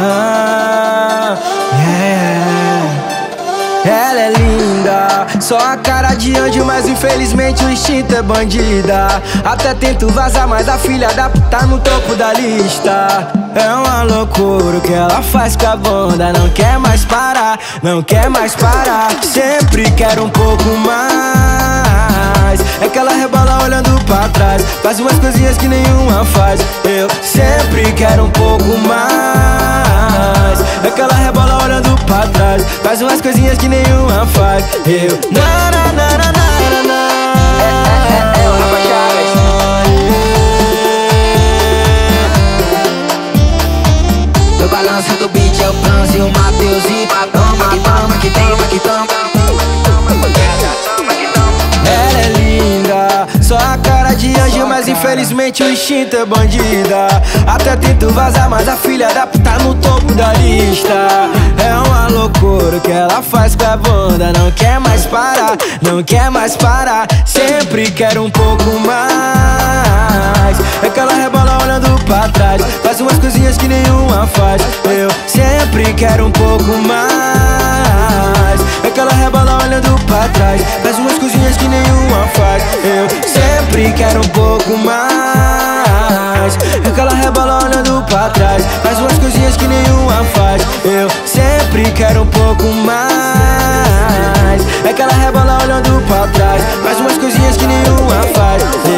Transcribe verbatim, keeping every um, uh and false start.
Ah, yeah. Ela é linda, só a cara de anjo, mas infelizmente o instinto é bandida. Até tento vazar, mas a filha da puta tá no topo da lista. É uma loucura o que ela faz com a banda. Não quer mais parar, não quer mais parar. Sempre quer um pouco mais. É que ela rebola olhando pra trás, faz umas coisinhas que nenhuma faz. Eu sempre quero um pouco mais. É que ela rebola olhando pra trás, faz umas coisinhas que nenhuma faz. Eu na na na na na na. É, é, é, é o Rafa Chaves. No balanço do beat é o Franz e o Matheus e toma, que toma, que toma, que toma. Ela é linda, só a cara de anjo, mas infelizmente o instinto é bandida. Até tento vazar, mas a filha da puta tá no topo da lista. É uma loucura o que ela faz com a banda. Não quer mais parar, não quer mais parar. Sempre quer um pouco mais. É que ela rebola olhando pra trás, faz umas coisinhas que nenhuma faz. Eu sempre quero um pouco mais. É que ela rebola olhando pra trás, faz umas coisinhas que nenhuma faz. Eu sempre quero um pouco mais. É que ela rebola olhando pra trás, faz umas coisinhas que nenhuma faz. Eu sempre quero um pouco mais. É que ela rebola olhando pra trás, faz umas coisinhas que nenhuma faz.